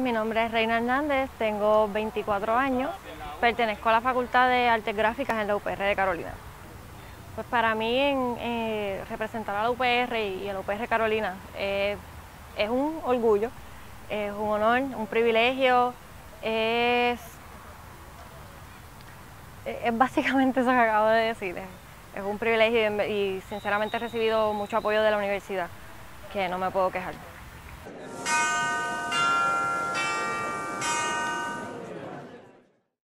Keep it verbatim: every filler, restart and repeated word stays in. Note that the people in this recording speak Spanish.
mi nombre es Reina Hernández, tengo veinticuatro años, pertenezco a la Facultad de Artes Gráficas en la U P R de Carolina. Pues para mí en, eh, representar a la U P R y a la U P R Carolina eh, es un orgullo, es un honor, un privilegio, es, es básicamente eso que acabo de decir. Es un privilegio y, y sinceramente he recibido mucho apoyo de la universidad, que no me puedo quejar.